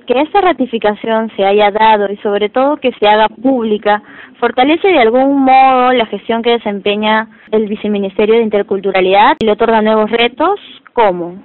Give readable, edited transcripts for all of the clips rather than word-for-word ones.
que esta ratificación se haya dado y sobre todo que se haga pública, fortalece de algún modo la gestión que desempeña el Viceministerio de Interculturalidad y le otorga nuevos retos. ¿Cómo?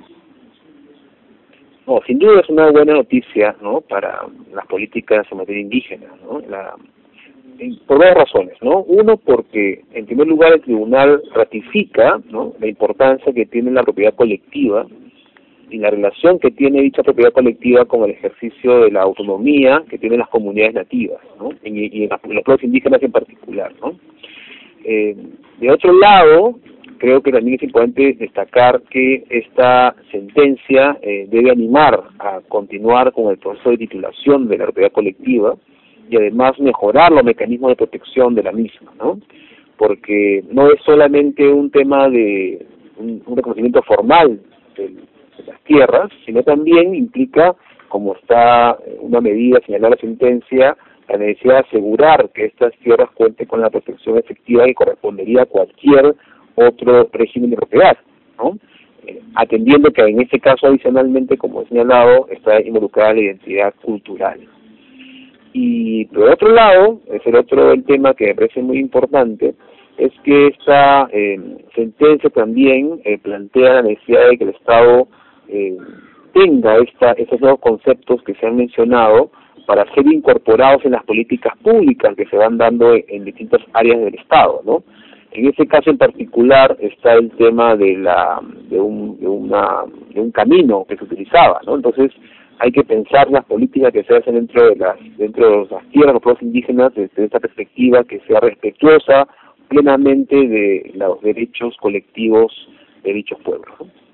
No, sin duda es una buena noticia, ¿no?, para las políticas en materia indígena, ¿no? Por dos razones, ¿no? Uno, porque en primer lugar el tribunal ratifica, ¿no?, la importancia que tiene la propiedad colectiva y la relación que tiene dicha propiedad colectiva con el ejercicio de la autonomía que tienen las comunidades nativas, ¿no?, y en los pueblos indígenas en particular, ¿no? De otro lado, creo que también es importante destacar que esta sentencia debe animar a continuar con el proceso de titulación de la propiedad colectiva y además mejorar los mecanismos de protección de la misma, ¿no? Porque no es solamente un tema de un reconocimiento formal de las tierras, sino también implica, como está una medida señalada en la sentencia, la necesidad de asegurar que estas tierras cuenten con la protección efectiva que correspondería a cualquier otro régimen de propiedad, ¿no? Atendiendo que en este caso adicionalmente, como he señalado, está involucrada la identidad cultural. Y por otro lado, el tema que me parece muy importante, es que esta sentencia también plantea la necesidad de que el Estado tenga estos nuevos conceptos que se han mencionado para ser incorporados en las políticas públicas que se van dando en distintas áreas del Estado, ¿no? En este caso en particular está el tema de un camino que se utilizaba, ¿no? Entonces hay que pensar las políticas que se hacen dentro de las tierras, los pueblos indígenas, desde esta perspectiva que sea respetuosa plenamente de los derechos colectivos de dichos pueblos, ¿no?